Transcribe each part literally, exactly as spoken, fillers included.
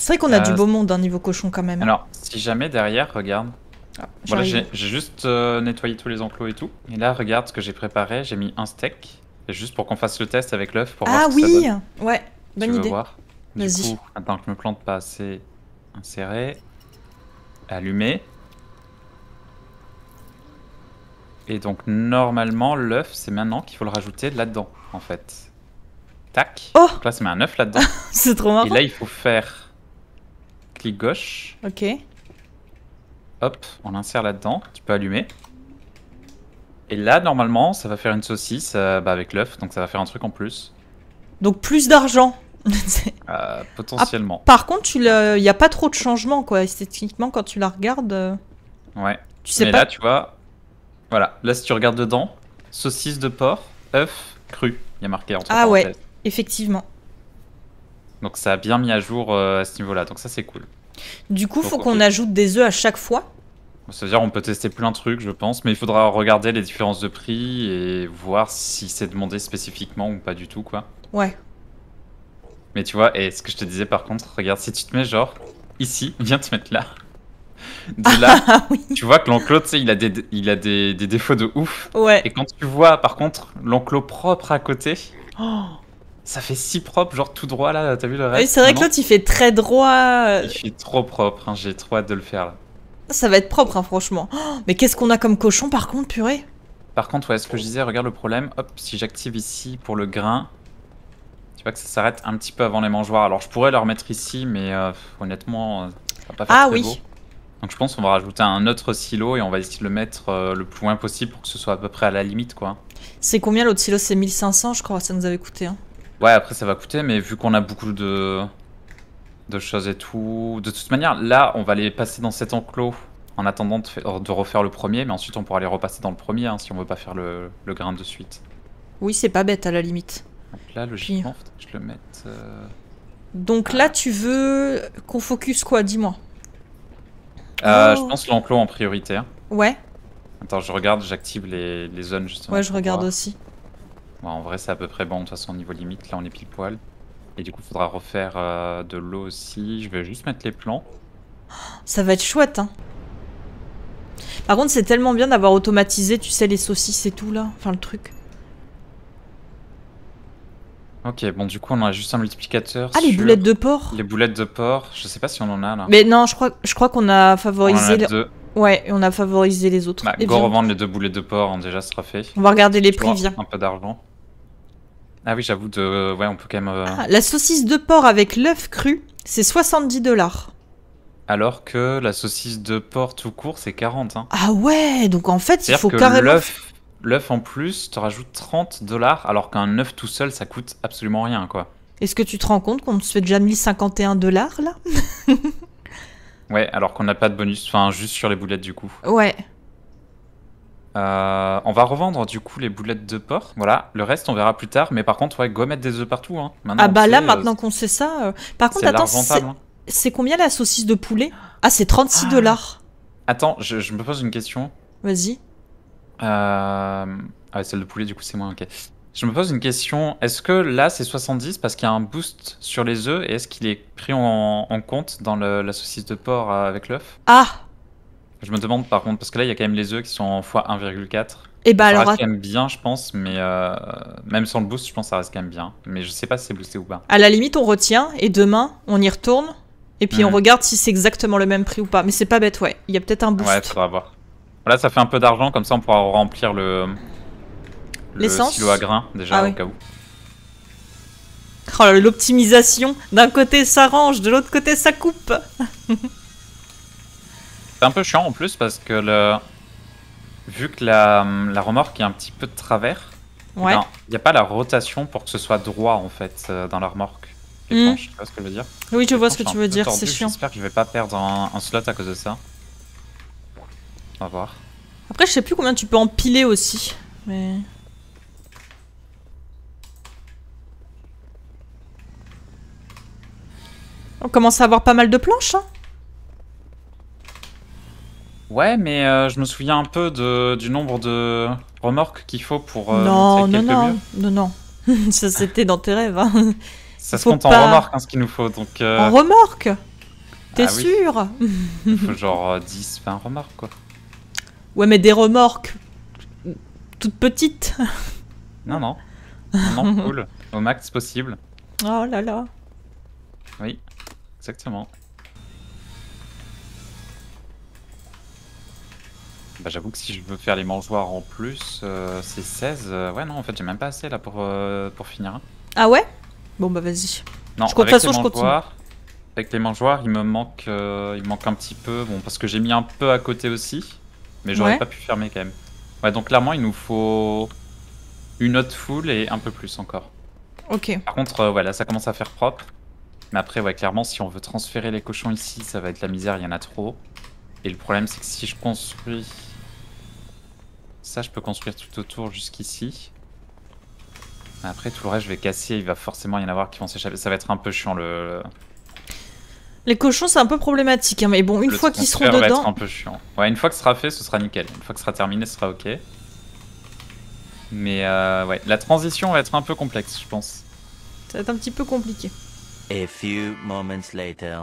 C'est vrai qu'on a Euh, du beau monde, hein, niveau cochon quand même. Alors, si jamais derrière, regarde. Ah, Voilà, j'arrive. j'ai j'ai juste euh, nettoyé tous les enclos et tout. Et là, regarde ce que j'ai préparé. J'ai mis un steak. Et juste pour qu'on fasse le test avec l'œuf pour voir Ah ce que ça oui. donne. Ouais, Tu bonne veux idée. voir? Du Vas-y. coup, attends que je me plante pas assez. Insérer. Allumer. Et donc, normalement, l'œuf, c'est maintenant qu'il faut le rajouter là-dedans, en fait. Tac. Oh. Donc là, ça met un œuf là-dedans. C'est trop marrant. Et là, il faut faire clic gauche. Ok. Hop, on l'insère là-dedans. Tu peux allumer. Et là, normalement, ça va faire une saucisse euh, bah, avec l'œuf. Donc, ça va faire un truc en plus. Donc plus d'argent. Euh, potentiellement. Ah, par contre, il n'y a pas trop de changements, quoi. Esthétiquement, quand tu la regardes, euh, Ouais. tu sais Mais pas. là, tu vois. Voilà. Là, si tu regardes dedans, saucisse de porc, œuf cru. Il y a marqué entre Ah ouais, parenthèses. effectivement. Donc, ça a bien mis à jour euh, à ce niveau-là. Donc, ça, c'est cool. Du coup, Donc, faut ok. qu'on ajoute des œufs à chaque fois. C'est-à-dire, on peut tester plein de trucs, je pense. Mais il faudra regarder les différences de prix et voir si c'est demandé spécifiquement ou pas du tout, quoi. Ouais. Mais tu vois, et ce que je te disais par contre, regarde, si tu te mets genre ici, viens te mettre là. De là, Ah oui. tu vois que l'enclos, tu sais, il a, des, il a des, des défauts de ouf. Ouais. Et quand tu vois par contre l'enclos propre à côté, oh, ça fait si propre, genre tout droit là, t'as vu le reste? Oui, c'est vrai que Vraiment l'autre, il fait très droit. il fait trop propre, hein, j'ai trop hâte de le faire là. Ça va être propre, hein, franchement. Oh, mais qu'est-ce qu'on a comme cochon, par contre, purée? Par contre, ouais, ce que je disais, regarde le problème, hop, si j'active ici pour le grain, tu vois que ça s'arrête un petit peu avant les mangeoires. Alors je pourrais le remettre ici, mais euh, honnêtement, euh, ça va pas faire Ah très oui. beau. Donc je pense qu'on va rajouter un autre silo et on va essayer de le mettre euh, le plus loin possible pour que ce soit à peu près à la limite, quoi. C'est combien l'autre silo? C'est mille cinq cents, je crois, ça nous avait coûté. Hein. Ouais, après ça va coûter, mais vu qu'on a beaucoup de... de choses et tout... De toute manière, là, on va les passer dans cet enclos en attendant de, fa- de refaire le premier, mais ensuite on pourra les repasser dans le premier hein, si on veut pas faire le, le grain de suite. Oui, c'est pas bête, à la limite. Donc là, logiquement, faut que je le mette... euh, Donc là, tu veux qu'on focus quoi? Dis-moi. Euh, Oh. Je pense l'enclos en priorité. Hein. Ouais, Attends, je regarde, j'active les, les zones justement. ouais, je pour regarde voir. aussi. Ouais, en vrai, c'est à peu près bon, de toute façon, au niveau limite, là, on est pile poil. Et du coup, il faudra refaire euh, de l'eau aussi. Je vais juste mettre les plants. Ça va être chouette, hein. Par contre, c'est tellement bien d'avoir automatisé, tu sais, les saucisses et tout, là. Enfin, le truc. Ok, bon, du coup, on a juste un multiplicateur. Ah, les sur boulettes de porc. Les boulettes de porc, je sais pas si on en a là. Mais non, je crois, je crois qu'on a On en favorisé... a les- deux. Ouais, et on a favorisé les autres. Bah, Et go viens, revendre les deux boulettes de porc, hein, déjà, ce sera fait. on va regarder les Toujours prix, viens. un peu d'argent. Ah oui, j'avoue, de... ouais, on peut quand même... euh, Ah, la saucisse de porc avec l'œuf cru, c'est soixante-dix dollars. Alors que la saucisse de porc tout court, c'est quarante. Hein. Ah ouais, donc en fait, il C'est-à-dire faut que carrément... l'œuf, l'œuf en plus, te rajoute trente dollars, alors qu'un œuf tout seul, ça coûte absolument rien, quoi. Est-ce que tu te rends compte qu'on se fait déjà mille cinquante et un dollars, là? Ouais, alors qu'on n'a pas de bonus, enfin, juste sur les boulettes, du coup. Ouais. Euh, on va revendre, du coup, les boulettes de porc. Voilà, le reste, on verra plus tard. Mais par contre, ouais, go mettre des œufs partout, hein. Maintenant, Ah on bah sait, là, euh, maintenant qu'on sait ça... euh, Par contre, c'est attends, large c'est rentable. Hein. c'est combien la saucisse de poulet? Ah, c'est trente-six Ah. dollars. Attends, je, je me pose une question. Vas-y. Euh... Ah ouais, celle de poulet, du coup, c'est moins, ok. Je me pose une question. Est-ce que là, c'est soixante-dix parce qu'il y a un boost sur les œufs et est-ce qu'il est pris en, en compte dans le- la saucisse de porc euh, avec l'œuf? Ah. Je me demande par contre, parce que là, il y a quand même les œufs qui sont en fois un virgule quatre. Et bah Ça alors, reste quand même bien, je pense, mais euh, même sans le boost, je pense que ça reste quand même bien. Mais je sais pas si c'est boosté ou pas. à la limite, on retient, et demain, on y retourne, et puis on Mhm. regarde si c'est exactement le même prix ou pas. Mais c'est pas bête, ouais. Il y a peut-être un boost. Ouais, faudra voir. Voilà, ça fait un peu d'argent, comme ça on pourra remplir le, le L'essence silo à grains, déjà, Ah au oui. cas où. Oh là, l'optimisation. D'un côté, ça range, de l'autre côté, ça coupe. C'est un peu chiant en plus, parce que le... vu que la, la remorque est un petit peu de travers, Ouais. il n'y a pas la rotation pour que ce soit droit, en fait, euh, dans la remorque. Les Mhm. planches, tu vois ce que je veux dire? Oui, je Les vois ce planches que sont tu un veux peu dire, tordues, c'est chiant. J'espère que je vais pas perdre un, un slot à cause de ça. On va voir. Après, je sais plus combien tu peux empiler aussi. Mais... On commence à avoir pas mal de planches, hein. Ouais, mais euh, je me souviens un peu de, du nombre de remorques qu'il faut pour euh, non, monter non, quelques non, murs. non, non. Ça, c'était dans tes rêves, hein. Ça se faut compte en pas- remorques, hein, ce qu'il nous faut. Donc, euh, En remorque. T'es Ah oui. sûr? Il faut genre dix vingt remorques, quoi. Ouais, mais des remorques toutes petites. Non, non. Non, non, cool. Au max possible. Oh là là. Oui, exactement. Bah, j'avoue que si je veux faire les mangeoires en plus, euh, c'est seize. Euh, ouais, non, en fait, j'ai même pas assez là pour, euh, pour finir. Hein. Ah ouais? Bon, bah vas-y. Non, Je, de toute avec façon, les je continue. mangeoires, avec les mangeoires, il me manque, euh, il me manque un petit peu. Bon, parce que j'ai mis un peu à côté aussi, mais j'aurais Ouais. pas pu fermer quand même. Ouais, donc clairement, il nous faut une autre foule et un peu plus encore. Ok. Par contre, euh, ouais, là, ça commence à faire propre. Mais après, ouais, clairement, si on veut transférer les cochons ici, ça va être la misère, il y en a trop. Et le problème, c'est que si je construis... Ça, je peux construire tout autour jusqu'ici. Après, tout le reste, je vais casser. Il va forcément y en avoir qui vont s'échapper. Ça va être un peu chiant, le... Les cochons, c'est un peu problématique, hein, mais bon, une le fois qu'ils seront transfert va être dedans... un peu chiant. Ouais, une fois que ce sera fait, ce sera nickel. Une fois que ce sera terminé, ce sera ok. Mais euh, ouais, la transition va être un peu complexe, je pense. Ça va être un petit peu compliqué. A few moments later.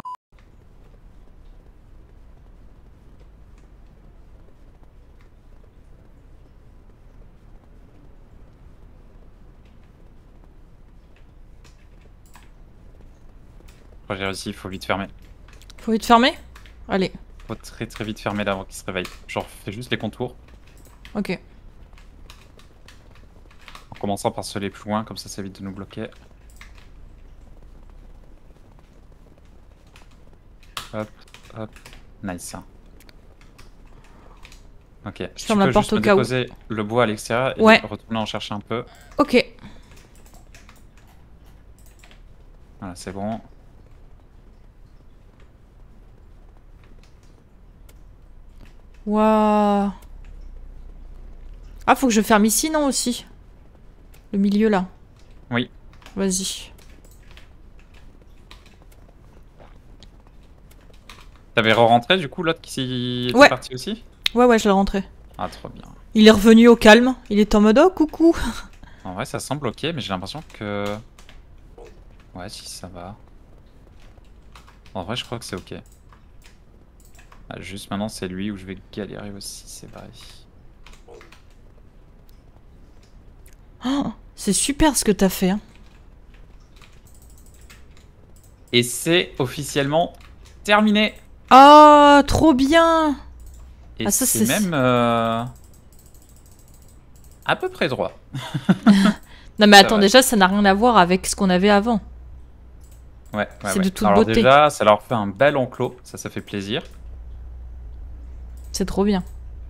Quand j'ai réussi, il faut vite fermer. Faut vite fermer? Allez. Faut très très vite fermer là avant qu'il se réveille. Genre, fais juste les contours. Ok. En commençant par ceux les plus loin, comme ça, ça évite de nous bloquer. Hop, hop. Nice. Ok. Je Tu ferme la peux porte juste au me cas où. déposer le bois à l'extérieur et Ouais. retourner en chercher un peu. Ok. Voilà, c'est bon. Waouh. Ah, faut que je ferme ici, non, aussi? Le milieu, là. Oui. Vas-y. T'avais re-rentré du coup l'autre qui était Ouais. parti aussi? Ouais, ouais, je l'ai rentré. Ah, trop bien. Il est revenu au calme. Il est en mode, oh, coucou. En vrai, ça semble ok, mais j'ai l'impression que... Ouais, si, ça va. En vrai, je crois que c'est ok. Ah, juste maintenant, c'est lui où je vais galérer aussi, c'est vrai. Oh, c'est super ce que t'as fait, hein. Et c'est officiellement terminé. Oh, trop bien. Et Ah, ça, c'est c'est- même... euh, à peu près droit. Non, mais attends, vrai. déjà, ça n'a rien à voir avec ce qu'on avait avant. Ouais, ouais, C'est ouais. de toute Alors beauté. déjà, ça leur fait un bel enclos, ça, ça fait plaisir. C'est trop bien.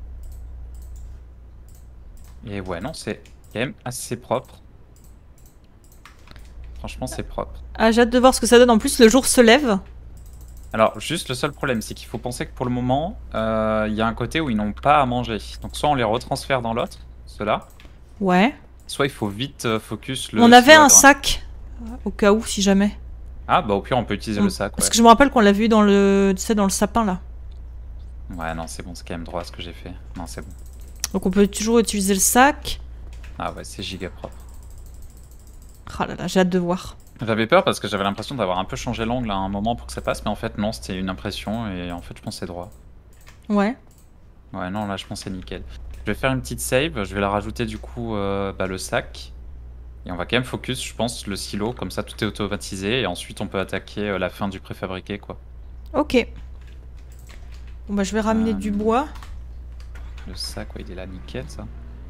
Et ouais, non, c'est quand même assez propre. Franchement, c'est propre. Ah, j'ai hâte de voir ce que ça donne. En plus, le jour se lève. Alors, juste le seul problème, c'est qu'il faut penser que pour le moment, euh, il y a un côté où ils n'ont pas à manger. Donc, soit on les retransfère dans l'autre, ceux-là, Ouais. soit il faut vite euh, focus le. On avait silo à un droite. sac, au cas où, si jamais. Ah, bah au pire, on peut utiliser le sac. Parce Ouais, que je me rappelle qu'on l'a vu dans le, tu sais, dans le sapin, là. ouais non, c'est bon, c'est quand même droit ce que j'ai fait. Non, c'est bon. Donc on peut toujours utiliser le sac. Ah ouais, c'est giga propre. Ah là là, j'ai hâte de voir. J'avais peur parce que j'avais l'impression d'avoir un peu changé l'angle à un moment pour que ça passe, mais en fait, non, c'était une impression et en fait, je pense que c'est droit. Ouais. Ouais, non, là, je pense que c'est nickel. Je vais faire une petite save, je vais la rajouter du coup euh, bah, le sac. Et on va quand même focus, je pense, le silo, comme ça tout est automatisé et ensuite on peut attaquer euh, la fin du préfabriqué quoi. Ok. Bon bah je vais ramener Euh, du bois. Le sac, ouais, il est là, nickel ça.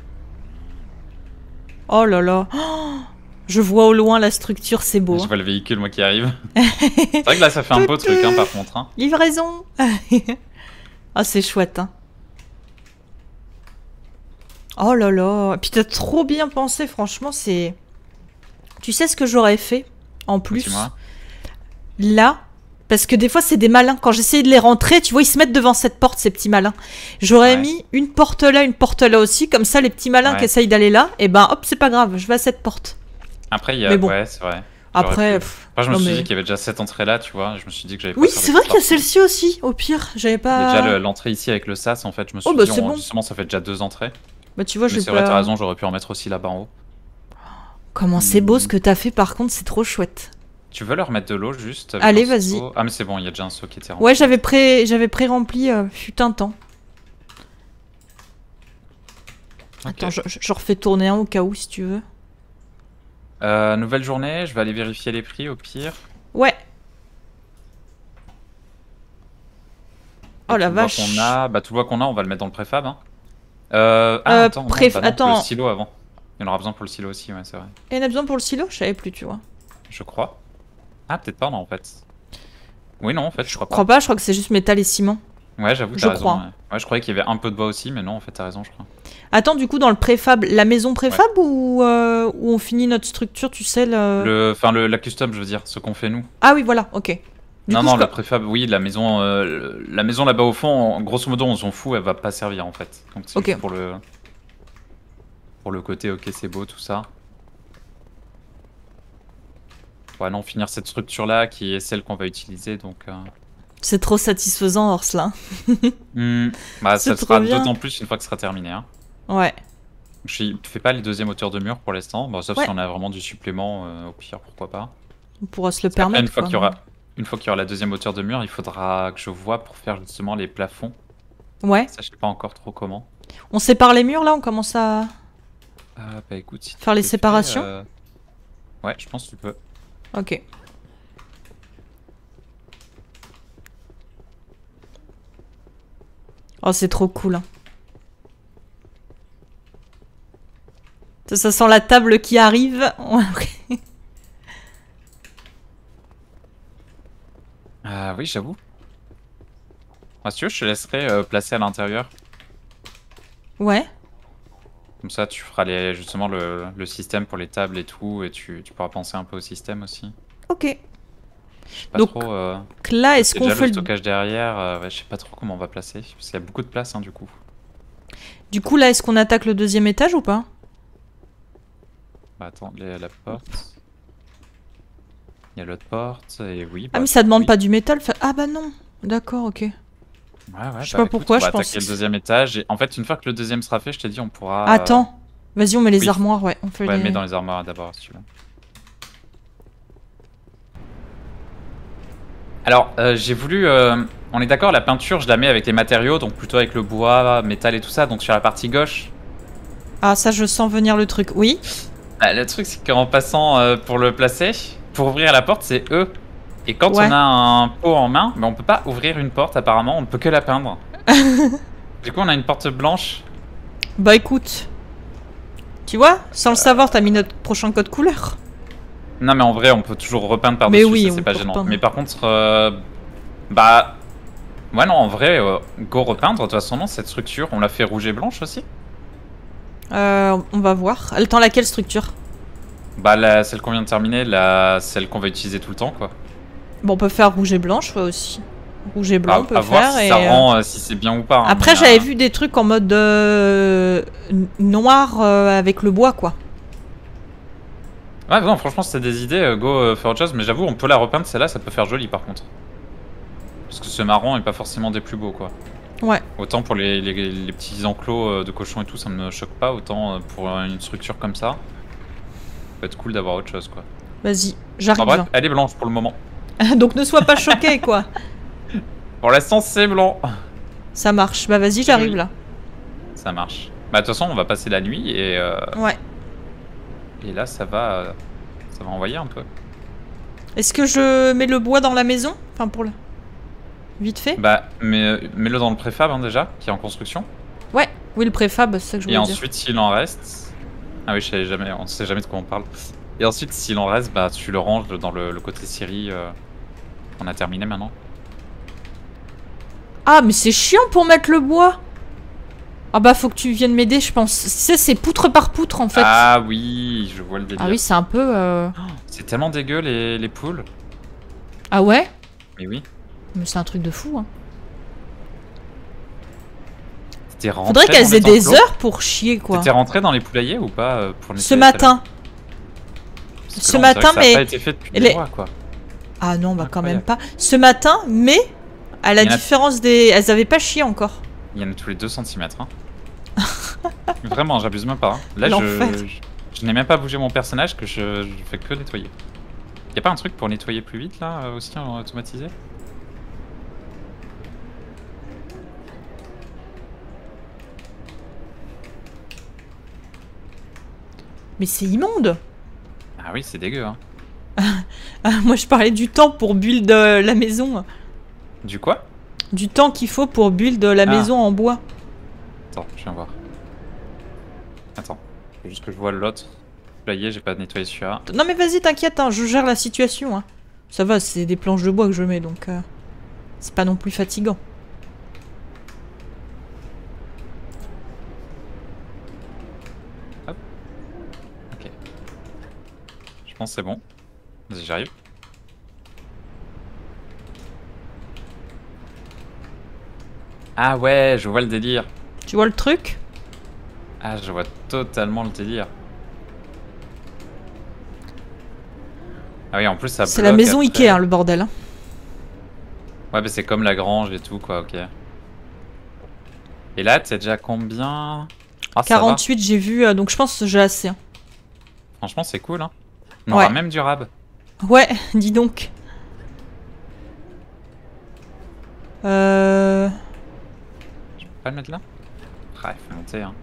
Oh là là. Oh, je vois au loin la structure, c'est beau. Je Hein. vois le véhicule moi qui arrive. C'est vrai que là ça fait un beau truc hein, par contre. Hein. Livraison. Ah c'est chouette. Hein. Oh là là. Et puis t'as trop bien pensé, franchement, c'est... Tu sais ce que j'aurais fait en plus Dis-moi. là, parce que des fois c'est des malins. Quand j'essayais de les rentrer, tu vois, ils se mettent devant cette porte, ces petits malins. J'aurais Ouais. mis une porte là, une porte là aussi, comme ça les petits malins Ouais. qui essayent d'aller là, et ben hop, c'est pas grave, je vais à cette porte. Après il y a... Mais bon. Ouais, c'est vrai. Après, J'aurais pu. pff, Moi je me non, suis mais- dit qu'il y avait déjà cette entrée là, tu vois. Je me suis dit que j'avais pas Oui, faire c'est des vrai qu'il y a parties. celle-ci aussi, au pire, j'avais Il y pas... a déjà le- l'entrée ici avec le sas en fait. Je me suis Oh, bah, dit, c'est on- bon. justement ça fait déjà deux entrées. Bah tu vois, Mais je vais c'est vrai, t'as pas... raison, j'aurais pu en mettre aussi là-bas en haut. Comment c'est beau Hmm. ce que t'as fait, par contre, c'est trop chouette. Tu veux leur mettre de l'eau juste avec Allez, un vas-y. seau? Ah mais c'est bon, il y a déjà un seau qui était rempli. Ouais, j'avais pré... j'avais pré-rempli euh, fut un temps. Ok. Attends, je, je refais tourner un au cas où, si tu veux. Euh, nouvelle journée, je vais aller vérifier les prix au pire. Ouais. Et Oh la tout le bois vache. qu'on a, bah tout le bois qu'on a, on va le mettre dans le préfab. Hein. Euh, ah, Euh, attends, non, préf- bah non, attends. le silo avant. Il y en aura besoin pour le silo aussi, ouais, c'est vrai. Et on a besoin pour le silo? Je savais plus, tu vois. Je crois. Ah, peut-être pas, non, en fait. Oui, non, en fait, je, Je crois crois pas. pas, je crois que c'est juste métal et ciment. Ouais, j'avoue, Je t'as raison. crois. Ouais. ouais, je croyais qu'il y avait un peu de bois aussi, mais non, en fait, t'as raison, je crois. Attends, du coup, dans le préfab, la maison préfab ou euh, où on finit notre structure, tu sais le... Le, enfin, le, la custom, je veux dire, ce qu'on fait nous. Ah oui, voilà, ok. Du non, coup, non, je la co- préfab, oui, la maison, euh, la maison là-bas au fond, en- grosso modo, on s'en fout, elle va pas servir en fait. Donc c'est Ok. juste pour le, pour le côté, ok, c'est beau, tout ça. Ouais, non, finir cette structure là qui est celle qu'on va utiliser, donc. Euh... c'est trop satisfaisant, Orsla. hmm, bah, C'est ça trop sera bien. d'autant plus une fois que ce sera terminé. Hein. Ouais. Je fais pas les deuxièmes hauteurs de mur pour l'instant, bon, sauf Ouais. si on a vraiment du supplément, euh, au pire, pourquoi pas. On pourra se le Parce qu'après, permettre. une fois quoi. qu'il y aura, une fois qu'il y aura la deuxième hauteur de mur, il faudra que je vois pour faire justement les plafonds. Ouais. Ça, je sais pas encore trop comment. On sépare les murs là, on commence à. Euh, bah écoute, si tu Faire les le fais, séparations euh, ouais, je pense que tu peux. Ok. Oh, c'est trop cool. Hein. Ça, ça sent la table qui arrive. Ah oui, j'avoue. Ah, si tu veux, je te laisserai euh, placer à l'intérieur. Ouais. Comme ça, tu feras les, justement le, le système pour les tables et tout, et tu, tu pourras penser un peu au système aussi. Ok. Je sais pas Donc, trop. Euh, Donc là, est-ce c'est qu'on déjà fait le le... stockage derrière. Euh, ouais, je sais pas trop comment on va placer. Parce qu'il y a beaucoup de place, hein, du coup. Du coup, là, est-ce qu'on attaque le deuxième étage ou pas? Bah, attends, les- la porte. Il y a l'autre porte, et oui. Ah, bah, mais ça demande oui. pas du métal. fa- Ah, bah non. D'accord, ok. Ouais, ouais, Je sais bah, pas pourquoi, écoute, on je va pense attaquer que le deuxième étage. Et en fait, une fois que le deuxième sera fait, je t'ai dit, on pourra. euh, Attends. Vas-y, on met les oui. armoires, ouais. On fait Ouais, les... mets dans les armoires d'abord, si tu veux. Alors, euh, j'ai voulu... euh, on est d'accord, la peinture, je la mets avec les matériaux, donc plutôt avec le bois, métal et tout ça, donc sur la partie gauche. Ah, ça, je sens venir le truc. Oui. Bah, le truc, c'est qu'en passant euh, pour le placer, pour ouvrir la porte, c'est E. Et quand Ouais. on a un pot en main, bah, on peut pas ouvrir une porte, apparemment, on ne peut que la peindre. Du coup, on a une porte blanche. Bah écoute. Tu vois, sans le savoir, t'as mis notre prochain code couleur. Non, mais en vrai, on peut toujours repeindre Mais par-dessus, oui, ça on c'est pas peut gênant. repeindre. Mais par contre, euh, bah... Ouais, non, en vrai, euh, go repeindre, de toute façon, non, cette structure, on l'a fait rouge et blanche aussi. Euh, on va voir. Attends, laquelle structure? Bah, la, celle qu'on vient de terminer, la, celle qu'on va utiliser tout le temps, quoi. Bon, on peut faire rouge et blanche ouais, aussi. Rouge et blanc, À, on peut à voir faire. si et, ça euh, rend, euh, si c'est bien ou pas. hein, Après, mais, j'avais euh, vu des trucs en mode euh, noir euh, avec le bois, quoi. Ouais, non, franchement, c'est des idées, euh, go euh, faire autre chose, mais j'avoue, on peut la repeindre, celle-là, ça peut faire joli, par contre. Parce que ce marron est pas forcément des plus beaux, quoi. Ouais. Autant pour les, les, les petits enclos euh, de cochons et tout, ça me choque pas, autant euh, pour une structure comme ça, ça peut être cool d'avoir autre chose, quoi. Vas-y, En j'arrive. bref, elle est blanche pour le moment. Donc ne sois pas choqué, quoi. Pour l'instant, c'est blanc. Ça marche. Bah vas-y, j'arrive Oui. là. Ça marche. Bah, de toute façon, on va passer la nuit et, euh, Ouais. et là, ça va, euh, ça va envoyer un peu. Est-ce que je mets le bois dans la maison? Enfin, pour le... Vite fait. Bah, mais, mets-le dans le préfab hein, déjà, qui est en construction. Ouais. Oui, le préfab, c'est ça que je Et voulais dire. ensuite, s'il en reste. Ah oui, je sais jamais, on sait jamais de quoi on parle. Et ensuite, s'il en reste, bah, tu le ranges dans le, le côté série. Euh, on a terminé maintenant. Ah, mais c'est chiant pour mettre le bois. Ah bah, faut que tu viennes m'aider, je pense. Tu sais, c'est poutre par poutre, en fait. Ah, Ah oui, je vois le délire. oui, c'est un peu... euh, C'est tellement dégueu les, les poules. Ah ouais? Mais oui. Mais c'est un truc de fou, hein. T'étais rentré Faudrait qu'elles dans aient les des enclos heures pour chier, quoi. T'étais rentré dans les poulaillers ou pas euh, pour Ce nettoyer matin. Parce que Ce là, on dirait matin, que ça a mais- pas été fait depuis les- des mois, quoi. Ah non, bah quand même Incroyable. pas. Ce matin, mais à la Il y en a- différence des... Elles avaient pas chié encore. Il y en a tous les deux centimètres. Hein. Vraiment, j'abuse même pas. hein. Là, je, L'enfer. je, je n'ai même pas bougé mon personnage, que je, je fais que nettoyer. Y'a pas un truc pour nettoyer plus vite là, euh, aussi en automatisé? Mais c'est immonde. Ah oui, c'est dégueu, hein. Ah, moi je parlais du temps pour build euh, la maison. Du quoi? Du temps qu'il faut pour build la Ah. maison en bois. Attends, je viens voir. Attends, faut juste que je vois l'autre. Là, y est, j'ai pas nettoyé celui-là. Non mais vas-y, t'inquiète, hein, je gère la situation. Hein. Ça va, c'est des planches de bois que je mets, donc euh, c'est pas non plus fatigant. Ok. Je pense que c'est bon. Vas-y, j'arrive. Ah ouais, je vois le délire. Tu vois le truc? Ah, je vois totalement le délire. Ah oui, en plus ça bloque. C'est la maison après. Ikea, hein, le bordel. Hein. Ouais, mais c'est comme la grange et tout, quoi, ok. Et là, t'es déjà combien? Ah, ça va. quarante-huit, j'ai vu, euh, donc je pense que j'ai assez. Hein. Franchement, c'est cool, hein. On Ouais. aura même du rab. Ouais, dis donc. Euh... Je peux pas le mettre là? Ah, il faut monter, hein.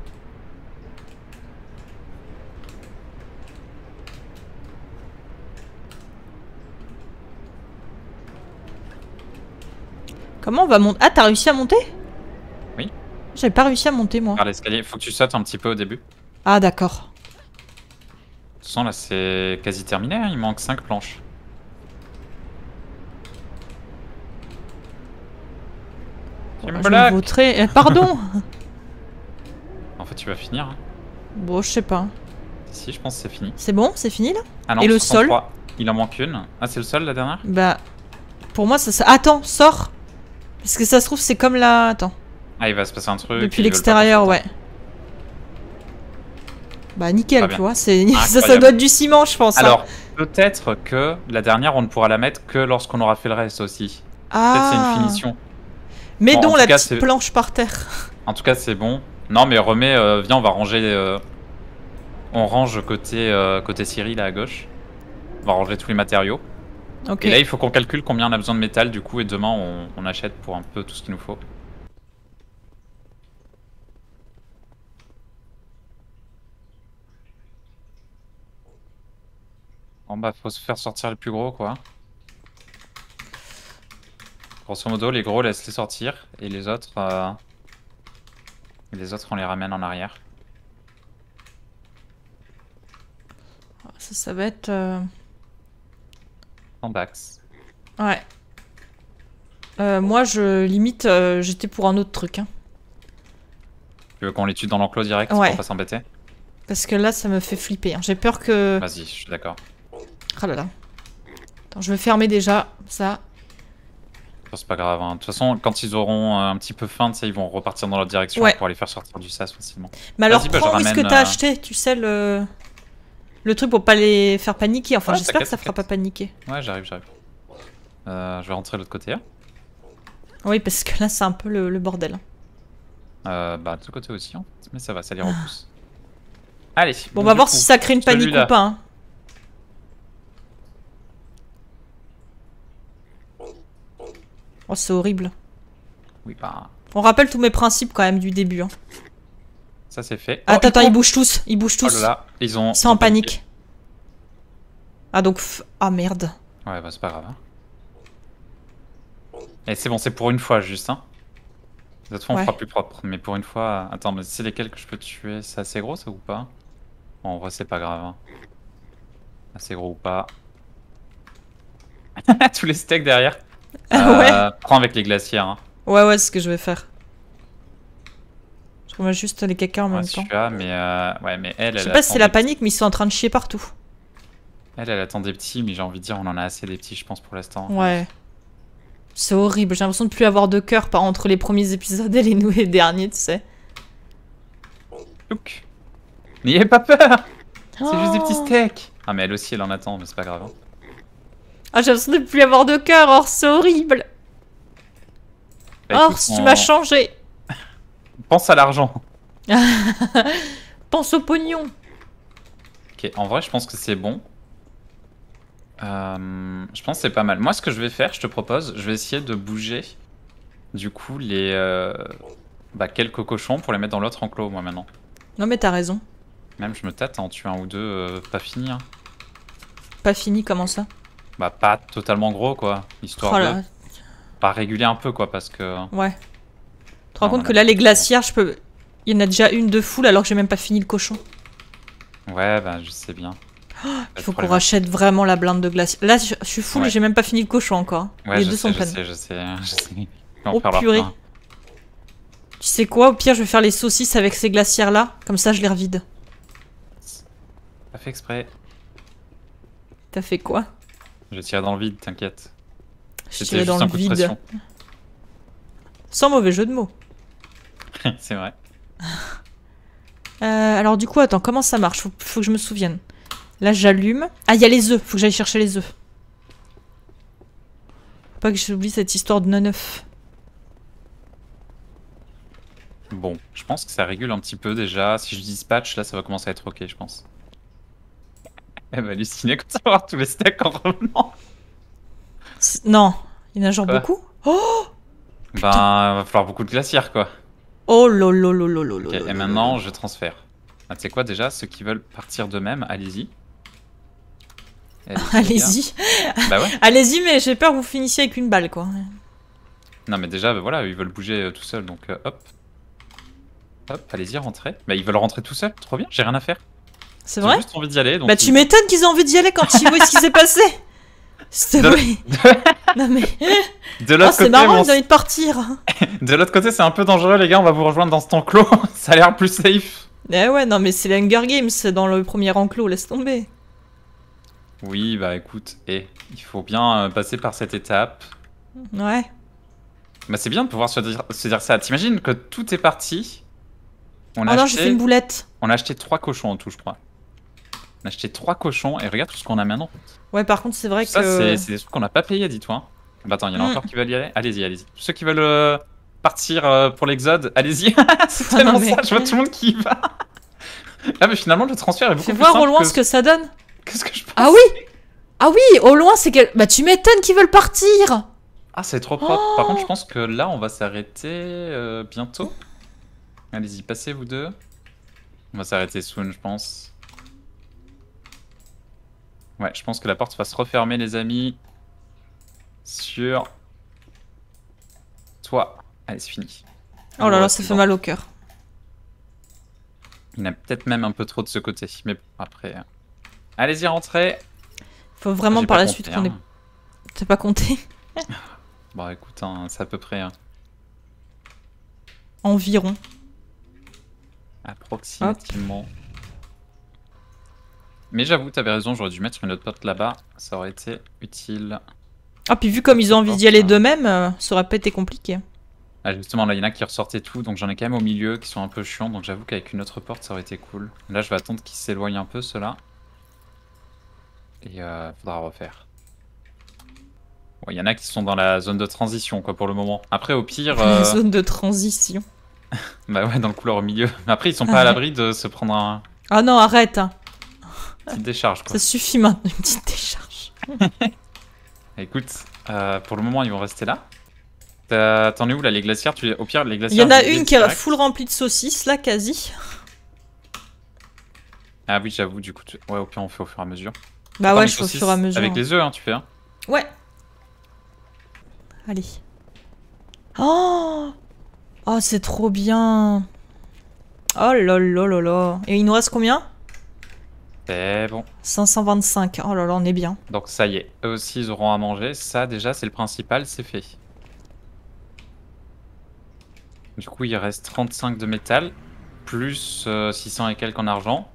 Comment on va monter? Ah, t'as réussi à monter? Oui. J'avais pas réussi à monter, moi. Par l'escalier, faut que tu sautes un petit peu au début. Ah, d'accord. De toute façon, là, c'est quasi terminé, hein. Il manque cinq planches. Tu me Je me bloques. vautrais... eh, pardon. En fait, tu vas finir. Hein. Bon, je sais pas. Si, je pense que c'est fini. C'est bon? C'est fini, là? Ah non, Et le soixante-trois. Il en manque une. Ah, c'est le sol, la dernière? Bah... Pour moi, ça... ça... Attends, sors. Parce que ça se trouve, c'est comme là... Attends. Ah, il va se passer un truc. Depuis l'extérieur, ouais. Bah nickel, Très tu bien. vois, c'est ça, ça Incroyable. doit être du ciment, je pense. hein. Alors, peut-être que la dernière, on ne pourra la mettre que lorsqu'on aura fait le reste aussi. Peut-être c'est ah. une finition. Mets Bon, en donc tout la cas, petite c'est- planche par terre. En tout cas, c'est bon. Non, mais remets, euh, viens, on va ranger. euh, On range côté, euh, côté Cyril, là à gauche. On va ranger tous les matériaux. Ok. Et là, il faut qu'on calcule combien on a besoin de métal, du coup, et demain, on, on achète pour un peu tout ce qu'il nous faut. Bon, bah, faut se faire sortir les plus gros, quoi. Grosso modo, les gros, laisse-les sortir, et les autres, euh... et les autres, on les ramène en arrière. Ça, ça va être... euh, En bax. Ouais. Euh, moi, je limite, euh, j'étais pour un autre truc. Hein. Tu veux qu'on les tue dans l'enclos direct Ouais. pour pas s'embêter? Parce que là, ça me fait flipper. Hein. J'ai peur que... Vas-y, je suis d'accord. Ah là là. Attends, je vais fermer déjà, ça. C'est pas grave. hein. De toute façon, quand ils auront euh, un petit peu faim, tu sais, ils vont repartir dans l'autre direction Ouais. pour les faire sortir du sas facilement. Mais alors, Vas-y, bah, je prends où est-ce que ramène, t'as euh, acheté, tu sais, le... Le truc pour pas les faire paniquer. Enfin, Ouais, j'espère que t'inquiète, ça fera pas t'inquiète. paniquer. Ouais, j'arrive, j'arrive. Euh, je vais rentrer de l'autre côté. Hein. Oui, parce que là, c'est un peu le, le bordel. Euh, bah, de ce côté aussi, en fait. Mais ça va, ça les repousse. Allez. Bon, on donc, va du voir coup, si ça crée une panique celui-là. ou pas. Hein. Oh, c'est horrible. Oui, bah, On rappelle tous mes principes quand même du début. Hein. ça c'est fait. Attends, Oh, attends, ils ils bougent tous. Ils bougent Oh tous. là là, ils ont. Ils sont en panique. Ah, donc... f- Ah, merde. Ouais, bah, c'est pas grave. Hein. Et c'est bon, c'est pour une fois juste. Hein. Cette fois, on Ouais. fera plus propre. Mais pour une fois. Attends, mais c'est lesquels que je peux tuer? C'est assez gros, ça ou pas? Bon, en vrai, c'est pas grave. Hein. Assez gros ou pas. Tous les steaks derrière. Ah ouais. Euh, prends avec les glacières. Hein. Ouais, ouais, c'est ce que je vais faire. Je remets juste les caca en Ouais, même temps. celui-là, mais euh, ouais, mais elle, Je sais elle pas si attend c'est la des panique, mais ils sont en train de chier partout. petits- Elle, elle attend des petits, mais j'ai envie de dire, on en a assez des petits, je pense, pour l'instant. Ouais. C'est horrible, j'ai l'impression de plus avoir de cœur par entre les premiers épisodes et les, nou- les derniers, tu sais. Look. N'ayez pas peur. C'est juste des petits Oh. steaks. Ah, mais elle aussi, elle en attend, mais c'est pas grave. Hein. Ah, j'ai l'impression de plus avoir de cœur, or c'est horrible. Bah, Or, écoute, tu on- m'as changé. Pense à l'argent. Pense au pognon. Ok, en vrai, je pense que c'est bon. Euh, je pense que c'est pas mal. Moi, ce que je vais faire, je te propose, je vais essayer de bouger, du coup, les euh, bah, quelques cochons pour les mettre dans l'autre enclos, moi, maintenant. Non mais t'as raison. Même, je me tâte à en tuer un ou deux, euh, pas fini. Hein. Pas fini, comment ça? Bah, pas totalement gros, quoi. Histoire Oh de là, pas réguler un peu, quoi, parce que... ouais. Tu te rends Non, compte on que a là, pas les trop. glacières, je peux... Il y en a déjà une de foule alors que j'ai même pas fini le cochon. Ouais, bah, je sais bien. Il faut qu'on rachète vraiment la blinde de glacière. Là, je je suis full Ouais. et j'ai même pas fini le cochon encore. Ouais, Les je deux sais, sont je pleines. sais, je sais, je sais. On Oh va faire leur purée. plein. Tu sais quoi? Au pire, je vais faire les saucisses avec ces glacières-là. Comme ça, je les revide. Pas fait exprès. T'as fait quoi? Je tire dans le vide, t'inquiète. Je C'était tirais juste dans un le coup de vide. pression. Sans mauvais jeu de mots. C'est vrai. Euh, alors du coup, attends, comment ça marche? faut, faut que je me souvienne. Là, j'allume. Ah, il y a les œufs. Faut que j'aille chercher les œufs. Faut pas que j'oublie cette histoire de non-œuf. Bon, je pense que ça régule un petit peu déjà. Si je dispatch, là, ça va commencer à être ok, je pense. Elle va halluciner quand ça va avoir tous les stacks en revenant. C'est- Non, il y en a genre Quoi? beaucoup. Oh, Ben, il va falloir beaucoup de glacières, quoi. oh lolo lolo lolo. Ok, et maintenant, je transfère. Ah, tu sais quoi, déjà, ceux qui veulent partir d'eux-mêmes, allez-y. Allez-y. Bah ouais. Allez-y, mais j'ai peur que vous finissiez avec une balle, quoi. Non, mais déjà, bah voilà, ils veulent bouger euh, tout seuls, donc euh, hop. Hop, allez-y, rentrez. Bah, ils veulent rentrer tout seuls, trop bien, j'ai rien à faire. C'est J'ai vrai? juste envie d'y aller. Donc Bah tu ils- m'étonnes qu'ils aient envie d'y aller quand ils voient ce qui s'est passé. C'était De- vrai. Non mais... De Oh, l'autre c'est côté, marrant, mon- ils ont envie de partir. de l'autre côté, c'est un peu dangereux, les gars. On va vous rejoindre dans cet enclos. Ça a l'air plus safe. Eh ouais, non mais c'est les Hunger Games dans le premier enclos, laisse tomber. Oui, bah écoute, et il faut bien euh, passer par cette étape. Ouais. Bah c'est bien de pouvoir se dire, se dire ça. T'imagines que tout est parti. On Oh a non, j'ai fait acheté, une boulette. on a acheté trois cochons en tout, je crois. On a acheté trois cochons et regarde tout ce qu'on a maintenant. Ouais, par contre, c'est vrai Ça, que... c'est c'est des trucs qu'on n'a pas payé, dis-toi. Bah attends, il y en a Mm. encore qui veulent y aller. Allez-y, allez-y. Tous ceux qui veulent euh, partir euh, pour l'exode, allez-y. C'est Ah, tellement non, mais- ça, je vois tout le monde qui y va. Ah mais finalement, le transfert est beaucoup Fais plus voir simple au loin que ce que ça donne. que ce que je pense. Ah oui. Ah oui, au loin, c'est quel... Bah tu m'étonnes qu'ils veulent partir. Ah, c'est trop propre. Par Oh. contre, je pense que là, on va s'arrêter euh, bientôt. Allez-y, passez vous deux. On va s'arrêter soon, je pense. Ouais, je pense que la porte va se refermer, les amis. Sur toi. Allez, c'est fini. Oh là Ouais, là, c'est ça fait bon. mal au cœur. Il y en a peut-être même un peu trop de ce côté. Mais bon, après... euh, allez-y, rentrez. Faut vraiment J'ai par pas la compté, suite qu'on ait... hein. T'as pas compté? Bon, écoute, hein, c'est à peu près... hein, Environ. approximativement. Mais j'avoue, t'avais raison, j'aurais dû mettre une autre porte là-bas. Ça aurait été utile. Ah, puis vu comme ils ont envie d'y aller d'eux-mêmes, euh, ça aurait pas été compliqué. Ah, justement, là, il y en a qui ressortaient tout, donc j'en ai quand même au milieu qui sont un peu chiants, donc j'avoue qu'avec une autre porte, ça aurait été cool. Là, je vais attendre qu'ils s'éloignent un peu, ceux-là. Et euh, faudra refaire. Bon, il y en a qui sont dans la zone de transition, quoi, pour le moment. Après, au pire... La euh, zone de transition. bah ouais, dans le couloir au milieu. Mais après, ils sont pas à l'abri de se prendre un... Ah non, arrête. Hein. une petite décharge, quoi. Ça suffit maintenant, une petite décharge. Écoute, euh, pour le moment, ils vont rester là. T'as- T'en es où, là, les glacières tu... Au pire, les Il glacières... y en a je les une qui est direct. full remplie de saucisses, là, quasi. Ah oui, j'avoue, du coup... tu- Ouais, au pire, on fait au fur et à mesure. Bah Attends, ouais, les je fais au saucisses fur et à mesure. Avec les œufs, hein, tu fais, hein. Ouais. Allez. Oh, oh c'est trop bien. Oh là là là là. Et il nous reste combien? C'est bon. cinq cent vingt-cinq. Oh là là, on est bien. Donc ça y est, eux aussi ils auront à manger. Ça déjà c'est le principal, c'est fait. Du coup il reste trente-cinq de métal, plus euh, six cents et quelques en argent.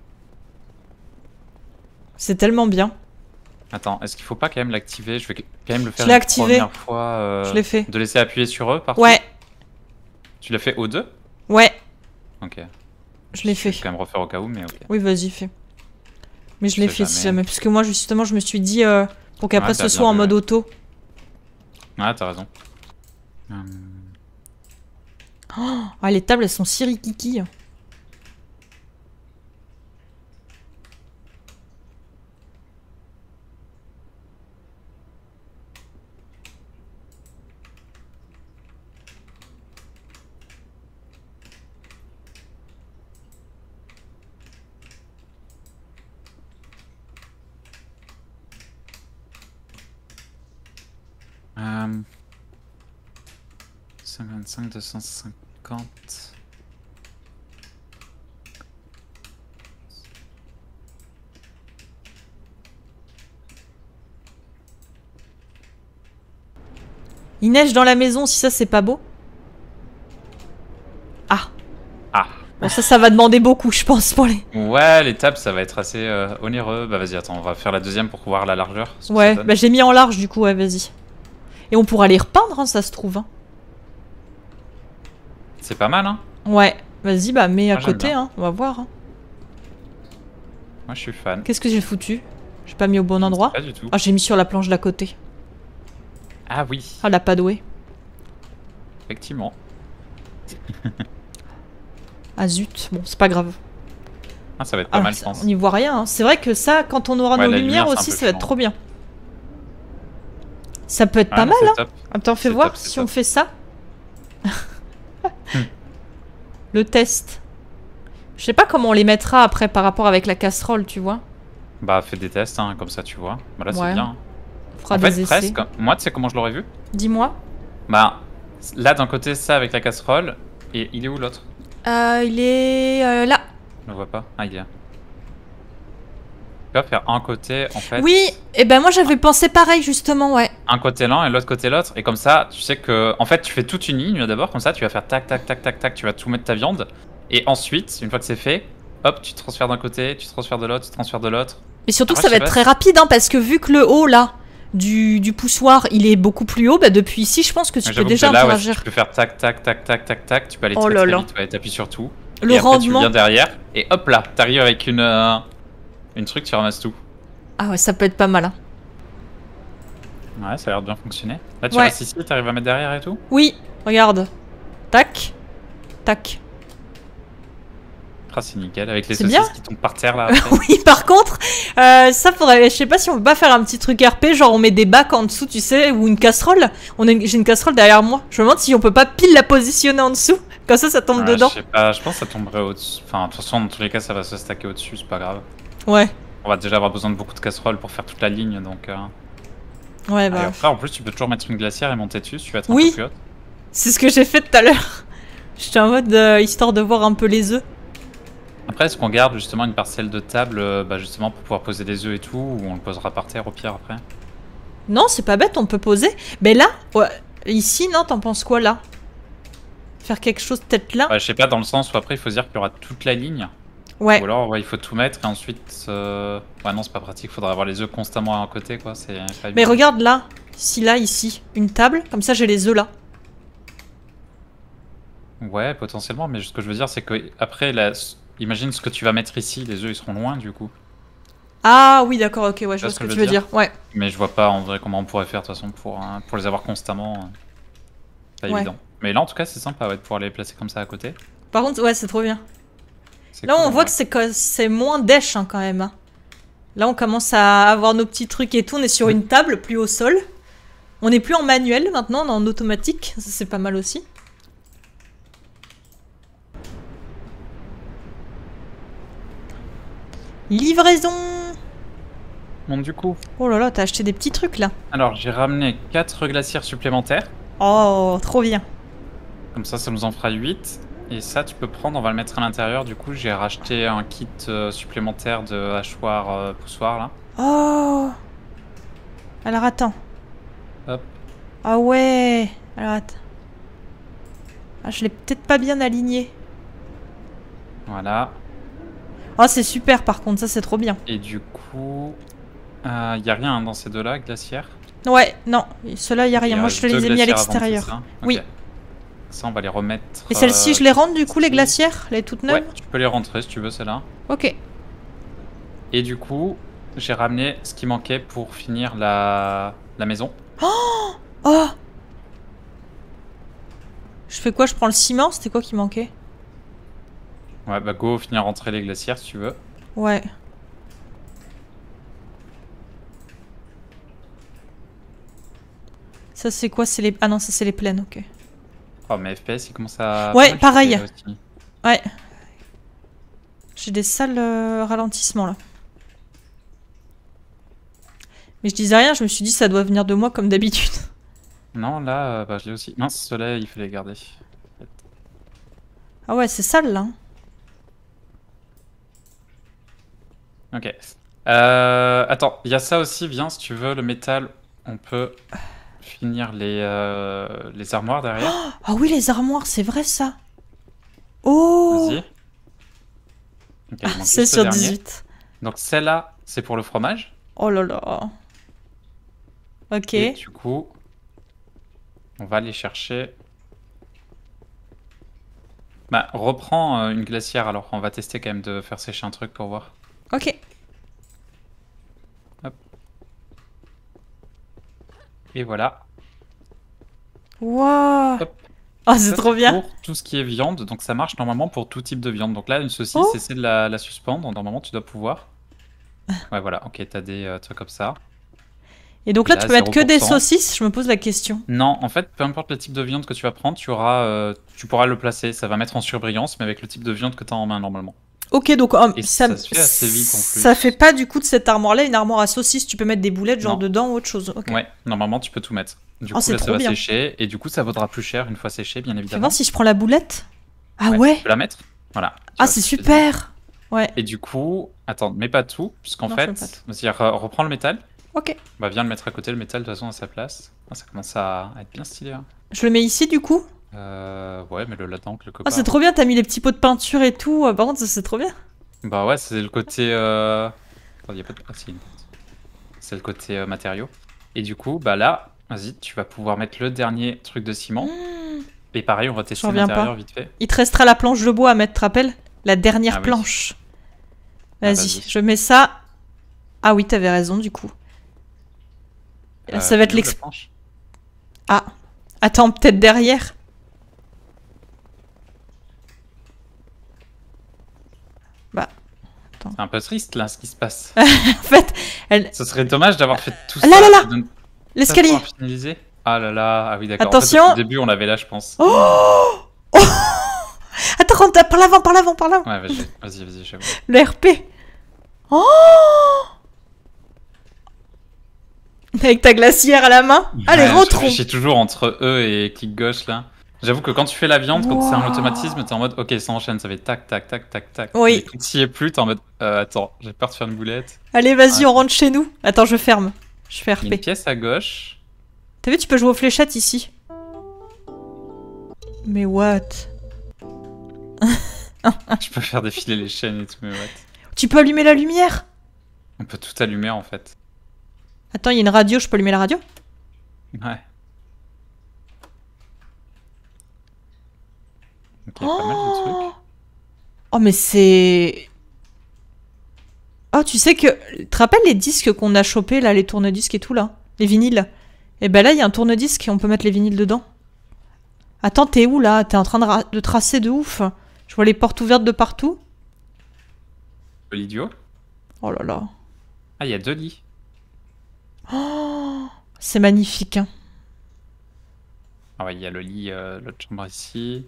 C'est tellement bien. Attends, est-ce qu'il faut pas quand même l'activer? Je vais quand même le faire l'ai une activé. première fois. euh, Je l'ai fait. De laisser appuyer sur eux partout. Ouais, Tu l'as fait aux deux? ouais, Ok. je l'ai Je fait. vais quand même refaire au cas où, mais ok. Oui, vas-y, fais. Mais je l'ai sais fait si jamais. jamais. Parce que moi, justement, je me suis dit euh, pour qu'après Ouais, ce t'as soit bien en vu, mode ouais. auto. Ouais, t'as raison. Hum, Ah, les tables, elles sont si rikiki. cinquante-cinq, deux cent cinquante. Il neige dans la maison, si ça c'est pas beau. Ah. Ah. Bon, ça, ça va demander beaucoup, je pense, pour les... Ouais, l'étape, ça va être assez euh, onéreux. Bah vas-y, attends, on va faire la deuxième pour voir la largeur. ce que Ouais, ça donne. bah j'ai mis en large du coup, ouais, vas-y. Et on pourra les repeindre, hein, ça se trouve. Hein. C'est pas mal, hein. Ouais, vas-y, bah mets à Moi, j'aime côté, bien. hein, on va voir. Hein. Moi, je suis fan. Qu'est-ce que j'ai foutu? J'ai pas mis au bon endroit? Pas du tout. Ah, j'ai mis sur la planche d'à côté. Ah oui, Ah, la padouée. effectivement. Ah zut, bon, c'est pas grave. Ah, ça va être pas Ah, mal, je ça- pense. on n'y voit rien. Hein. C'est vrai que ça, quand on aura Ouais, nos la lumières lumière, c'est un aussi, peu ça va être chiant. trop bien. Ça peut être Ah, pas non, mal, c'est hein. top. Attends, fais C'est voir top, c'est si on top. fait ça. Le test. Je sais pas comment on les mettra après par rapport avec la casserole, tu vois. Bah, fais des tests, hein, comme ça, tu vois. Bah là, Ouais. c'est bien. On fera En des fait, essais. presque. Moi, tu sais comment je l'aurais vu? Dis-moi. Bah, là, d'un côté, ça avec la casserole. Et il est où l'autre? Euh, il est euh, là. Je le vois pas. Ah, il est là. Tu vas faire un côté, en fait. Oui, et ben moi j'avais pensé pareil justement, ouais. Un côté l'un et l'autre côté l'autre. Et comme ça, tu sais que. En fait, tu fais toute une ligne d'abord. Comme ça, tu vas faire tac, tac, tac, tac, tac. Tu vas tout mettre ta viande. Et ensuite, une fois que c'est fait, hop, tu transfères d'un côté, tu transfères de l'autre, tu transfères de l'autre. Mais surtout que Après, ça va je être sais très pas rapide, hein, parce que vu que le haut là du, du poussoir il est beaucoup plus haut, bah depuis ici je pense que tu Mais peux j'avoue que déjà là, ouais, interagir. tu peux faire tac, tac, tac, tac, tac, tac. Tu peux aller Oh très, là très là. vite. Ouais, t'appuies sur tout. Le et après, rendement. tu viens derrière. Et hop là, t'arrives avec une. euh, une truc, tu ramasses tout. Ah ouais, ça peut être pas mal. Hein. Ouais, ça a l'air de bien fonctionner. Là, tu Ouais. restes ici, t'arrives à mettre derrière et tout. Oui, regarde. Tac. Tac. Ah, c'est nickel. Avec les C'est saucisses bien. qui tombent par terre là. Après. Oui, par contre, euh, ça faudrait. Je sais pas si on peut pas faire un petit truc R P, genre on met des bacs en dessous, tu sais, ou une casserole. On a une- J'ai une casserole derrière moi. Je me demande si on peut pas pile la positionner en dessous. Comme ça, ça tombe Ouais, dedans. Je sais pas, je pense que ça tomberait au-dessus. Enfin, de toute façon, dans tous les cas, ça va se stacker au-dessus, c'est pas grave. Ouais. On va déjà avoir besoin de beaucoup de casseroles pour faire toute la ligne, donc. Euh... Ouais, Et bah. après, en plus, tu peux toujours mettre une glacière et monter dessus si tu veux être Oui. un peu plus haute. C'est ce que j'ai fait tout à l'heure. J'étais en mode euh, histoire de voir un peu les œufs. Après, est-ce qu'on garde justement une parcelle de table, euh, bah, justement pour pouvoir poser des œufs et tout, ou on le posera par terre au pire après? Non, c'est pas bête, on peut poser. Mais là, ouais, ici, non, t'en penses quoi là? Faire quelque chose peut-être là? Ouais, je sais pas, dans le sens où après, il faut dire qu'il y aura toute la ligne. Ouais. Ou alors, ouais, il faut tout mettre et ensuite. Euh... Ouais, non, c'est pas pratique, faudra avoir les œufs constamment à un côté, quoi. C'est pas Mais évident. regarde là, si là, ici, une table, comme ça j'ai les œufs là. Ouais, potentiellement, mais ce que je veux dire, c'est que après, la... imagine ce que tu vas mettre ici, les œufs ils seront loin du coup. Ah oui, d'accord, ok, ouais, je vois ce que, tu veux dire. Ouais. Mais je vois pas en vrai comment on pourrait faire de toute façon pour, euh, pour les avoir constamment. euh, Pas Ouais. évident. Mais là, en tout cas, c'est sympa ouais, de pouvoir les placer comme ça à côté. Par contre, ouais, c'est trop bien. C'est Là, cool, on en voit vrai. que c'est que c'est moins dèche hein, quand même. hein. Là, on commence à avoir nos petits trucs et tout. On est sur une table, plus au sol. On n'est plus en manuel maintenant, on est en automatique. Ça, c'est pas mal aussi. Livraison. Bon, du coup, Oh là là, t'as acheté des petits trucs là. alors j'ai ramené quatre glacières supplémentaires. Oh, trop bien. Comme ça, ça nous en fera huit. Et ça, tu peux prendre, on va le mettre à l'intérieur. Du coup, j'ai racheté un kit euh, supplémentaire de hachoir euh, poussoir là. Oh. Alors attends. Hop. Ah ouais. Alors attends. Ah, je l'ai peut-être pas bien aligné. Voilà. Oh, c'est super par contre, ça c'est trop bien. Et du coup, il euh, y a rien dans ces deux-là, glacières. Ouais, non, ceux-là, il y a rien. Il Moi, reste je te deux les ai mis à glacières avant, l'extérieur. c'est ça Oui. Ok. Ça, on va les remettre. Et celles-ci, euh, je les rentre du coup, les ici. glacières, les toutes neuves. Ouais, tu peux les rentrer si tu veux, celles-là. Ok. Et du coup, j'ai ramené ce qui manquait pour finir la, la maison. Oh. Je fais quoi? Je prends le ciment? C'était quoi qui manquait? Ouais, bah go, finir rentrer les glacières si tu veux. Ouais. Ça c'est quoi? C'est les... Ah non, ça c'est les plaines, ok. Oh, mais F P S, il commence à. Ouais, pas mal pareil. chuter, aussi. Ouais. J'ai des sales euh, ralentissements là. Mais je disais rien, je me suis dit ça doit venir de moi comme d'habitude. Non, là, euh, bah, je l'ai aussi. Mince, ceux-là, il fallait les garder. Ah ouais, c'est sale là. Ok. Euh, attends, il y a ça aussi, viens, si tu veux, le métal, on peut finir les, euh, les armoires derrière. Ah oui, les armoires, c'est vrai ça. Oh. Vas-y. Ok, il manque C'est juste sur le dernier. dix-huit. Donc celle-là, c'est pour le fromage. Oh là là. Ok. Et du coup, on va aller chercher... Bah, reprends euh, une glacière alors. On va tester quand même de faire sécher un truc pour voir. Ok. Et voilà. Waouh. Hop. Oh, c'est Ça, trop bien. Pour tout ce qui est viande, donc ça marche normalement pour tout type de viande. Donc là, une saucisse, Oh. essaie de la, la suspendre. Normalement, tu dois pouvoir. Ouais, voilà. Ok, t'as des euh, trucs comme ça. Et donc là, Là, tu peux mettre que des zéro pour cent. saucisses. Je me pose la question. Non, en fait, peu importe le type de viande que tu vas prendre, tu auras, euh, tu pourras le placer. Ça va mettre en surbrillance, mais avec le type de viande que tu as en main normalement. Ok, donc oh, Et ça, ça se fait assez vite, en plus. ça fait pas du coup de cette armoire-là une armoire à saucisses. Tu peux mettre des boulettes genre Non. dedans ou autre chose. Ok. Ouais, normalement, tu peux tout mettre. Du Oh, coup, c'est là, ça trop va bien. sécher. Et du coup, ça vaudra plus cher une fois séché, bien Fais évidemment. voir si je prends la boulette. Ah ouais. Tu peux la mettre. Voilà. Tu Ah, vois c'est ce que je te dis. super. Ouais. Et du coup, attends, mets pas tout, puisqu'en Non, je mets fait, pas tout. vas-y, re- reprends le métal. Ok. Bah, viens le mettre à côté, le métal, de toute façon, à sa place. Ah, ça commence à être bien stylé. Hein. Je le mets ici du coup. Euh, ouais, mais le là-dedans, que le Oh, copain. c'est trop bien. T'as mis les petits pots de peinture et tout. Euh, Par contre, ça, c'est trop bien. Bah ouais, c'est le côté... Euh... Attends, y a pas de... Ah, si, une porte. C'est le côté euh, matériaux. Et du coup, bah là, vas-y, tu vas pouvoir mettre le dernier truc de ciment. Mmh. Et pareil, on va tester J'en reviens l'intérieur pas. vite fait. Il te restera la planche de bois à mettre, te rappelles? La dernière Ah oui. planche. Ah, Vas-y, vas-y. je mets ça. Ah oui, t'avais raison du coup. Là, Euh, ça va être elle est où, l'ex... la planche Ah. Attends, peut-être derrière. Bah, C'est un peu triste là, ce qui se passe. en fait, elle... Ce serait dommage d'avoir fait tout Là, ça. là, là et de ne pas l'escalier. pouvoir finaliser. Ah là là, ah oui d'accord. Attention. En fait, depuis le début, on l'avait là, je pense. Oh, oh Attends, rentre par l'avant, par l'avant, par l'avant. Ouais, vas-y, vas-y, vas-y, j'avoue. Le R P. Oh Avec ta glacière à la main. Allez, Ouais, je rentrons. réfléchis toujours entre eux et clic gauche là. J'avoue que quand tu fais la viande, quand c'est un Wow. automatisme, t'es en mode ok, ça enchaîne, ça fait tac, tac, tac, tac, tac. Oui. Mais quand t'y es plus, t'es en mode euh, attends, j'ai peur de faire une boulette. Allez, vas-y, Ouais. on rentre chez nous. Attends, je ferme. Je fais Il y a une R P. pièce à gauche. T'as vu, tu peux jouer aux fléchettes ici. Mais what? Je peux faire défiler les chaînes et tout, mais what. Tu peux allumer la lumière? On peut tout allumer en fait. Attends, il y a une radio, je peux allumer la radio? Ouais. Ok, pas mal de trucs. Oh, mais c'est... Oh, tu sais que... Tu te rappelles les disques qu'on a chopés, là, les tourne-disques et tout, là? Les vinyles? Et ben là, il y a un tourne-disque et on peut mettre les vinyles dedans. Attends, t'es où, là? T'es en train de, ra- de tracer de ouf. Je vois les portes ouvertes de partout. L'idiot. Oh là là. Ah, il y a deux lits. Oh, c'est magnifique, hein. Ah ouais, il y a le lit, euh, l'autre chambre ici.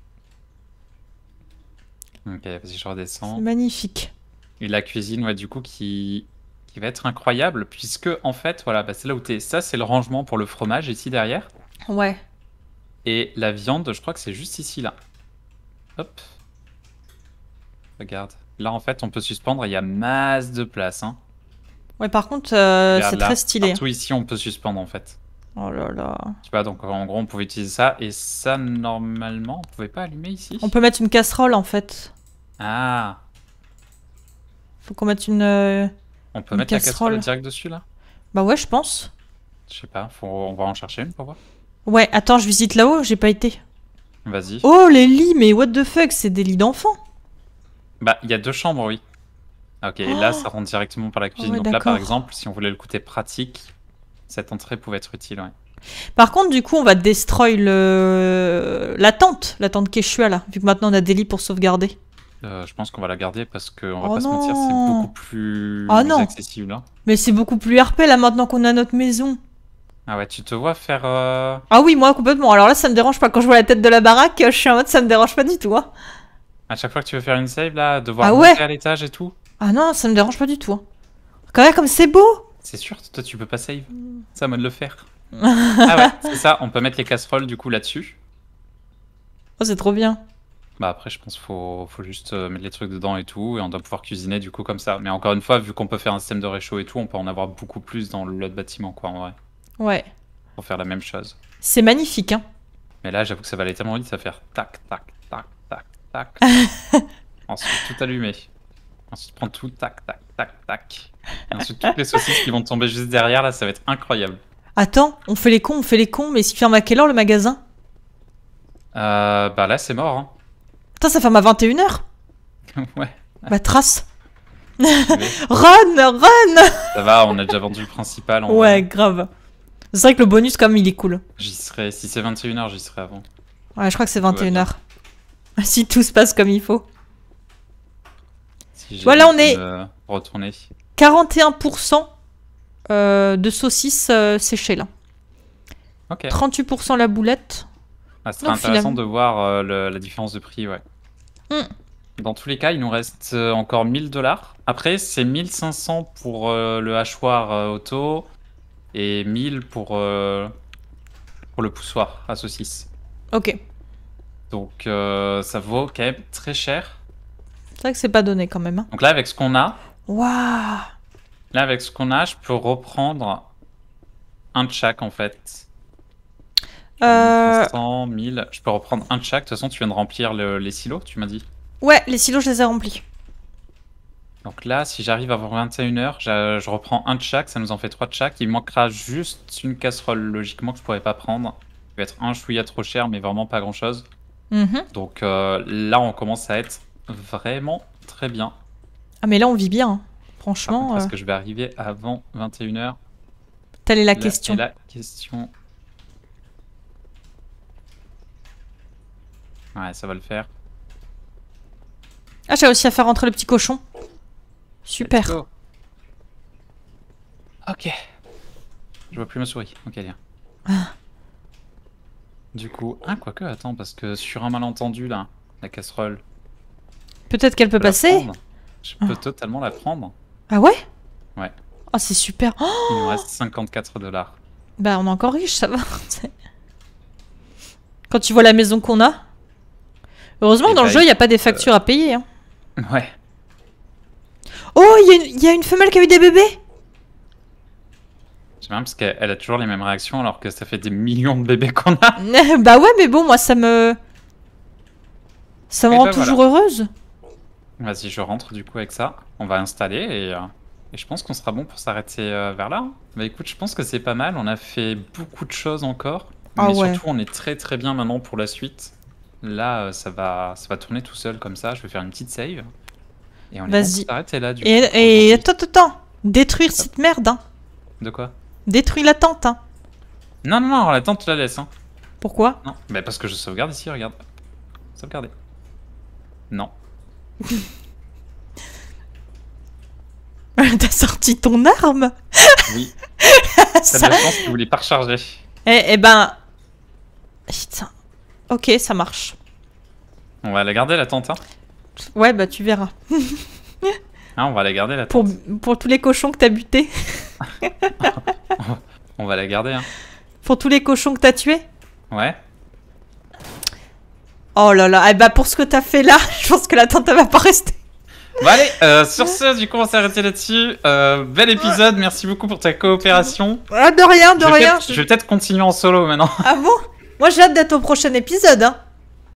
Ok, vas-y, je redescends. C'est magnifique. Et la cuisine, ouais, du coup, qui, qui va être incroyable, puisque, en fait, voilà, bah, c'est là où t'es. Ça, c'est le rangement pour le fromage, ici, derrière. Ouais. Et la viande, je crois que c'est juste ici, là. Hop. Regarde. Là, en fait, on peut suspendre, il y a masse de place, hein. Ouais, par contre, euh, Regarde, c'est là, très stylé. Partout ici, on peut suspendre, en fait. Oh là là. Tu vois, donc, en gros, on pouvait utiliser ça. Et ça, normalement, on pouvait pas allumer ici. On peut mettre une casserole, en fait. Ah. Faut qu'on mette une... euh, On peut Une mettre la casserole. casserole direct dessus, là? Bah ouais, je pense. Je sais pas, faut... on va en chercher une pour voir. Ouais, attends, je visite là-haut, j'ai pas été. Vas-y. Oh, les lits, mais what the fuck, c'est des lits d'enfants. Bah, il y a deux chambres, oui. Ok, et là, ça rentre directement par la cuisine. ouais, Donc là, par d'accord. exemple, si on voulait le côté pratique, cette entrée pouvait être utile, ouais. Par contre, du coup, on va destroy le... la tente, la tente Quechua, là, vu que maintenant on a des lits pour sauvegarder. Euh, je pense qu'on va la garder parce qu'on va Oh pas se mentir, c'est non. beaucoup plus Oh non. accessible. Hein. Mais c'est beaucoup plus R P, là, maintenant qu'on a notre maison. Ah ouais, tu te vois faire... euh, Ah oui, moi, complètement. Alors là, ça me dérange pas. Quand je vois la tête de la baraque, je suis en mode, ça me dérange pas du tout, hein. à chaque fois que tu veux faire une save, là, devoir Ah monter ouais. à l'étage et tout? Ah non, ça me dérange pas du tout, hein. Quand même, comme c'est beau. C'est sûr, toi, tu peux pas save. C'est à moi de le faire. Ah ouais, c'est ça, on peut mettre les casseroles du coup là-dessus. Oh, c'est trop bien. Bah après, je pense qu'il faut, faut juste euh, mettre les trucs dedans et tout, et on doit pouvoir cuisiner du coup comme ça. Mais encore une fois, vu qu'on peut faire un système de réchaud et tout, on peut en avoir beaucoup plus dans l'autre bâtiment, quoi, en vrai. Ouais. Pour faire la même chose. C'est magnifique, hein. Mais là, j'avoue que ça va aller tellement vite, ça va faire tac, tac, tac, tac, tac. Ensuite, tout allumer. Ensuite, prendre tout, tac, tac, tac, tac. Et ensuite, toutes les saucisses qui vont tomber juste derrière, là, ça va être incroyable. Attends, on fait les cons, on fait les cons, mais il ferme à quelle heure le magasin? Euh, bah là, c'est mort, hein. Putain, ça ferme à vingt et une heures. Ouais. Bah, trace. Mais Run, run. ça va, on a déjà vendu le principal. En Ouais, vrai. grave. C'est vrai que le bonus, quand même, il est cool. J'y serai, si c'est vingt et une heures, j'y serai avant. Ouais, je crois que c'est vingt et une bien. heures. Si tout se passe comme il faut. Si j'ai Voilà, envie on est- de me retourner. quarante et un pour cent euh, de saucisses euh, séchées, là. Ok. trente-huit pour cent la boulette. Ah, ce serait Non, intéressant finalement. de voir euh, le- la différence de prix, ouais. Mm. Dans tous les cas, il nous reste euh, encore mille dollars. Après, c'est mille cinq cents pour euh, le hachoir euh, auto et mille pour, euh, pour le poussoir à saucisse. Ok. Donc, euh, ça vaut quand même très cher. C'est vrai que c'est pas donné, quand même. Hein. Donc là, avec ce qu'on a, Waouh. là, avec ce qu'on a, je peux reprendre un de chaque, en fait. Euh... cinq cents, mille. Je peux reprendre un de chaque. De toute façon, tu viens de remplir le- les silos, tu m'as dit. Ouais, les silos, je les ai remplis. Donc là, si j'arrive avant vingt et une heures, je, je reprends un de chaque, ça nous en fait trois de chaque. Il manquera juste une casserole, logiquement, que je pourrais pas prendre. Il va être un chouïa trop cher, mais vraiment pas grand chose. Mhm. Donc euh, là, on commence à être vraiment très bien. Ah, mais là, on vit bien. hein. Par Franchement, contre, est-ce euh, que je vais arriver avant vingt et une heures? telle est la Là question. est la question. Ouais, ça va le faire. Ah, j'ai réussi à faire rentrer le petit cochon. Let's Super. go. Ok. Je vois plus ma souris. Ok, bien. Ah. Du coup, ah, quoique, attends, parce que sur un malentendu, là, la casserole. Peut-être qu'elle peut Je peux la passer. prendre. Je peux totalement la prendre. Ah ouais? Ouais. Oh, c'est super. Oh, Il nous reste cinquante-quatre dollars. bah, on est encore riche, ça va. Quand tu vois la maison qu'on a. Heureusement, Et dans le bah, jeu, il n'y a pas des factures à payer. hein. Ouais. Oh, il y, a une- il y a une femelle qui a eu des bébés. J'aime bien parce qu'elle elle a toujours les mêmes réactions alors que ça fait des millions de bébés qu'on a. Bah ouais, mais bon, moi, ça me... Ça me Et rend bah, toujours heureuse. Vas-y, je rentre du coup avec ça. On va installer et, euh, et je pense qu'on sera bon pour s'arrêter euh, vers là. Bah écoute, je pense que c'est pas mal. On a fait beaucoup de choses encore. Ah mais ouais. surtout, on est très très bien maintenant pour la suite. Là, euh, ça va, ça va tourner tout seul comme ça. Je vais faire une petite save. Et on est bon Vas-y. pour s'arrêter là du Et, coup. et aujourd'hui. attends, attends, attends. Détruire cette merde, hein. De quoi? Détruis la tente, hein. Non, non, non, la tente, tu la laisses. Hein. Pourquoi? Non, bah parce que je sauvegarde ici, regarde. Sauvegarder. Non. T'as sorti ton arme? Oui. Ça... Ça de la chance que vous voulez pas recharger. Eh, eh ben... Putain. Ok, ça marche. On va la garder la tente, hein. Ouais, bah tu verras. Hein, on va la garder la Pour, tente. pour tous les cochons que t'as butés. On va la garder, hein. Pour tous les cochons que t'as tués. Ouais. Oh là là, eh bah pour ce que t'as fait là, je pense que la tente elle va pas rester. Bon allez, euh, sur ce, du coup, on s'est arrêté là-dessus. Euh, bel épisode, merci beaucoup pour ta coopération. Ah, de rien, de Je vais rien. peut-être- je vais peut-être continuer en solo maintenant. Ah bon? Moi j'ai hâte d'être au prochain épisode, hein.